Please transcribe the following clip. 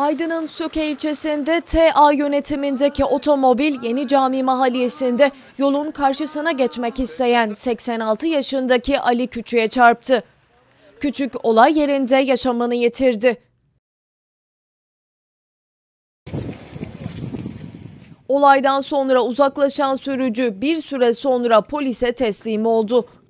Aydın'ın Söke ilçesinde TA yönetimindeki otomobil Yeni Cami Mahallesi'nde yolun karşısına geçmek isteyen 86 yaşındaki Ali Küçük'e çarptı. Küçük olay yerinde yaşamını yitirdi. Olaydan sonra uzaklaşan sürücü bir süre sonra polise teslim oldu.